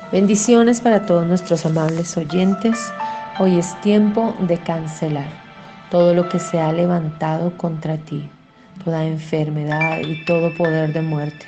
Bendiciones para todos nuestros amables oyentes. Hoy es tiempo de cancelar todo lo que se ha levantado contra ti, toda enfermedad y todo poder de muerte.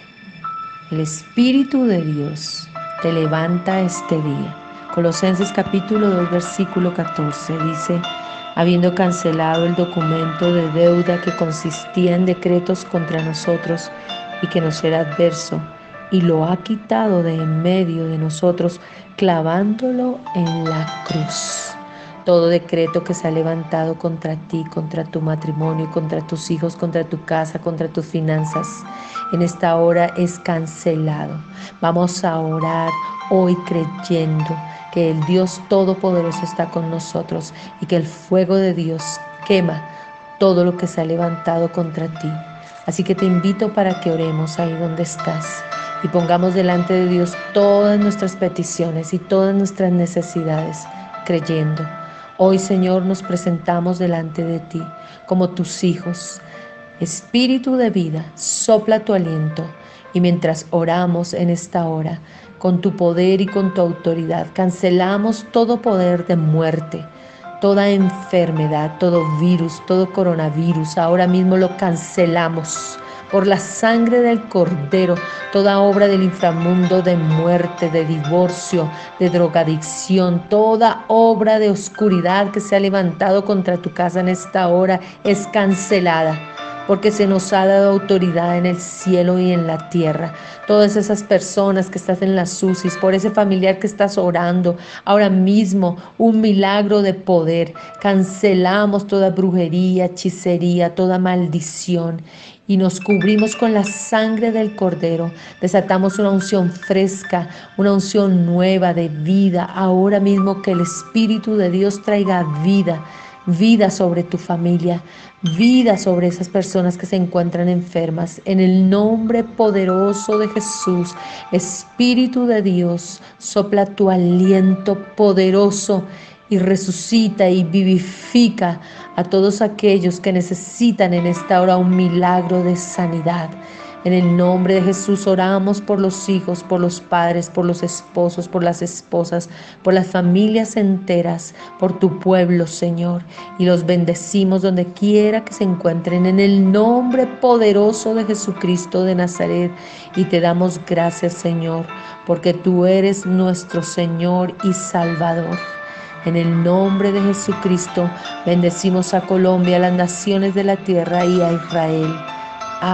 El Espíritu de Dios te levanta este día. Colosenses capítulo 2, versículo 14 dice: habiendo cancelado el documento de deuda que consistía en decretos contra nosotros y que nos era adverso, y lo ha quitado de en medio de nosotros, clavándolo en la cruz. Todo decreto que se ha levantado contra ti, contra tu matrimonio, contra tus hijos, contra tu casa, contra tus finanzas, en esta hora es cancelado. Vamos a orar hoy creyendo que el Dios Todopoderoso está con nosotros y que el fuego de Dios quema todo lo que se ha levantado contra ti. Así que te invito para que oremos ahí donde estás y pongamos delante de Dios todas nuestras peticiones y todas nuestras necesidades, creyendo. Hoy, Señor, nos presentamos delante de ti como tus hijos. Espíritu de vida, sopla tu aliento, y mientras oramos en esta hora, con tu poder y con tu autoridad, cancelamos todo poder de muerte, toda enfermedad, todo virus, todo coronavirus. Ahora mismo lo cancelamos por la sangre del Cordero, toda obra del inframundo de muerte, de divorcio, de drogadicción, toda obra de oscuridad que se ha levantado contra tu casa en esta hora es cancelada, porque se nos ha dado autoridad en el cielo y en la tierra. Todas esas personas que estás en las UCIs, por ese familiar que estás orando, ahora mismo un milagro de poder. Cancelamos toda brujería, hechicería, toda maldición y nos cubrimos con la sangre del Cordero. Desatamos una unción fresca, una unción nueva de vida. Ahora mismo que el Espíritu de Dios traiga vida. Vida sobre tu familia, vida sobre esas personas que se encuentran enfermas. En el nombre poderoso de Jesús, Espíritu de Dios, sopla tu aliento poderoso y resucita y vivifica a todos aquellos que necesitan en esta hora un milagro de sanidad. En el nombre de Jesús oramos por los hijos, por los padres, por los esposos, por las esposas, por las familias enteras, por tu pueblo, Señor. Y los bendecimos donde quiera que se encuentren en el nombre poderoso de Jesucristo de Nazaret. Y te damos gracias, Señor, porque tú eres nuestro Señor y Salvador. En el nombre de Jesucristo, bendecimos a Colombia, a las naciones de la tierra y a Israel.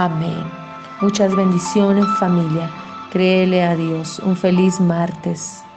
Amén. Muchas bendiciones, familia. Créele a Dios. Un feliz martes.